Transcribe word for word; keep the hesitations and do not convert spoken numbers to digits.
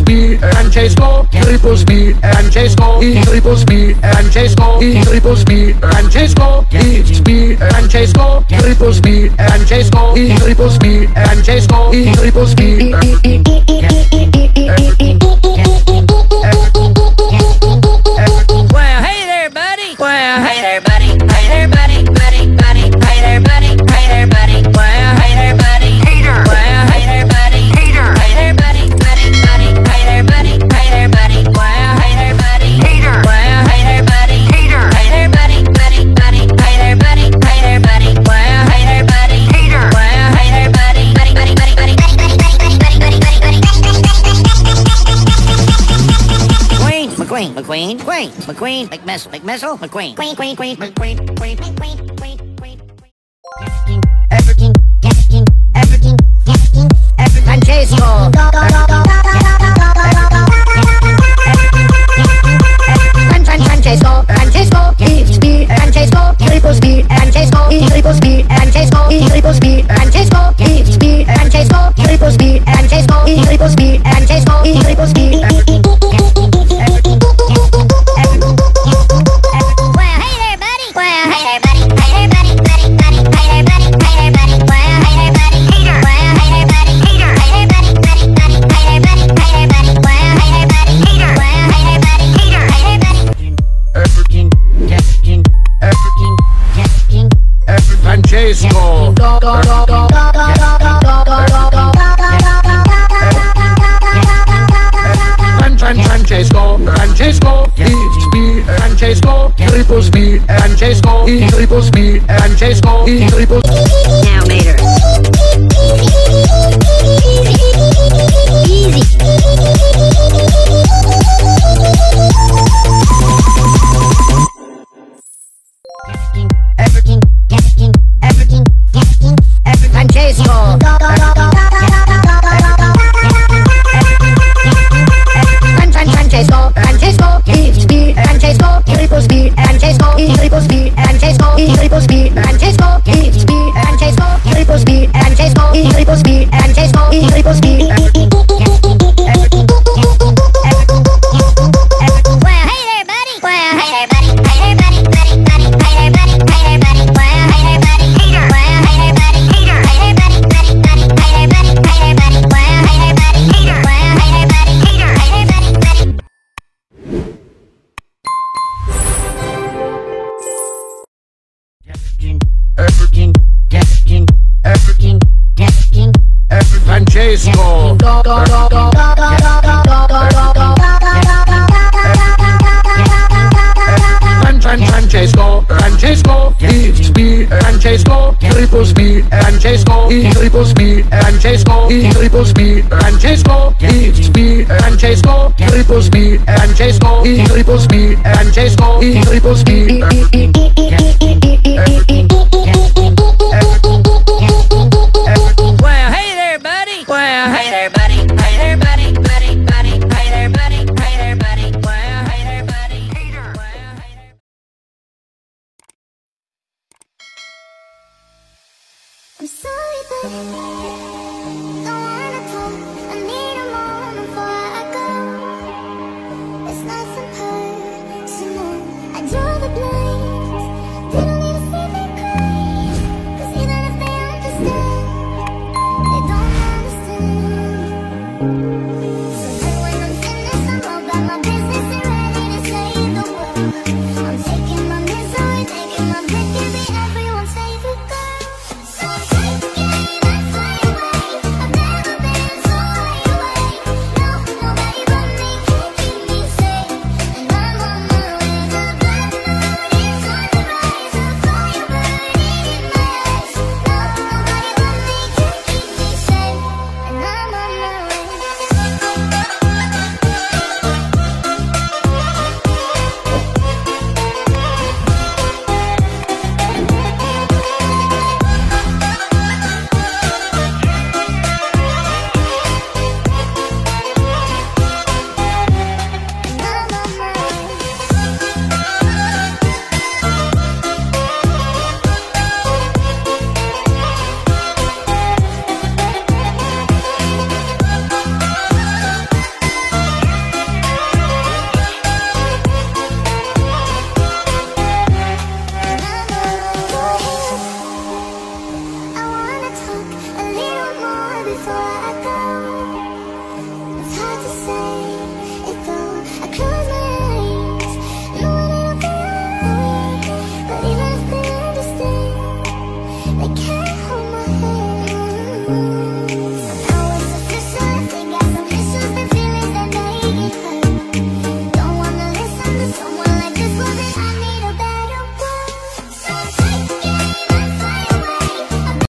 speed and 𝐂𝐫𝐿 triple speed and 𝐂𝐫𝐿 triple speed and 𝐂𝐫𝐿 triple speed and 𝐂𝐫𝐿 speed and 𝐂𝐫𝐿 triple speed and 𝐂𝐫𝐿 triple speed and 𝐂𝐫𝐿 triple speed. Well, hey there, buddy. Well, hey there, buddy. Hey there, buddy, buddy, buddy. Hey there, buddy. Hey there, buddy. Well, hey there, buddy. Hater. Well, hey there, buddy. Hater. Hey there, buddy, buddy, buddy. Hey there, buddy. Hey there, buddy. Well, hey there, buddy. Hater. Well, hey there, buddy. Hater. Hey there, buddy, buddy, buddy. Hey there, buddy. Hey there, buddy. Well, hey there, buddy. Hater. Well, hey there, buddy. Buddy, buddy, buddy, buddy, buddy, buddy, buddy, buddy, buddy, buddy, buddy, Queen, McQueen, McQueen, Queen, McQueen, McMissile, McMissile, McQueen, Queen, Queen, Queen, McQueen, Queen, Queen, Queen, Queen, Queen. Everything, everything, everything, everything, everything. And 𝐂𝐫𝐿. And and and 𝐂𝐫𝐿, and 𝐂𝐫𝐿 speed, and 𝐂𝐫𝐿 triple speed, and 𝐂𝐫𝐿 triple speed, and 𝐂𝐫𝐿 triple speed, and 𝐂𝐫𝐿 speed, and 𝐂𝐫𝐿 triple speed, and 𝐂𝐫𝐿 triple speed, and 𝐂𝐫𝐿 triple speed. Triple speed and 𝐂𝐫𝐿 triple speed and 𝐂𝐫𝐿 triple. Now later. Easy. Everything, everything, everything, everything, everything, and 𝐂𝐫𝐿. And and and 𝐂𝐫𝐿, and 𝐂𝐫𝐿 speed, and 𝐂𝐫𝐿 triple speed, and 𝐂𝐫𝐿 triple speed, and 𝐂𝐫𝐿 triple speed, and 𝐂𝐫𝐿 speed, and 𝐂𝐫𝐿 triple speed, and 𝐂𝐫𝐿 triple speed, and 𝐂𝐫𝐿 triple speed. Well, hey there, buddy. Well, hey there, buddy. Hey there, buddy, buddy, buddy. Hey there, buddy. Hey there, buddy. Well, hey there, buddy. Hater. Well, hey there, buddy. Hater. Hey there, buddy, buddy, buddy. Hey there, buddy. Hey there, buddy. Well, hey there, buddy. Hater. Well, hey there, buddy. Hater. Hey there, buddy, buddy. Everything, everything, everything, everything, everything, and 𝐂𝐫𝐿. And and and 𝐂𝐫𝐿, and 𝐂𝐫𝐿 speed, and 𝐂𝐫𝐿 triple speed, and 𝐂𝐫𝐿 triple speed, and 𝐂𝐫𝐿 triple speed, and 𝐂𝐫𝐿 speed, and 𝐂𝐫𝐿 triple speed, and 𝐂𝐫𝐿 triple speed, and 𝐂𝐫𝐿 triple speed. Well, hey there, buddy. Well, hey there, buddy. Hey there, buddy, buddy, buddy. Hey there, buddy. Hey there, buddy. Well, hey there, buddy. Hater. Well, hey there. I'm sorry, but don't wanna talk. I need a moment before I go. It's nothing personal. I draw the blinds. for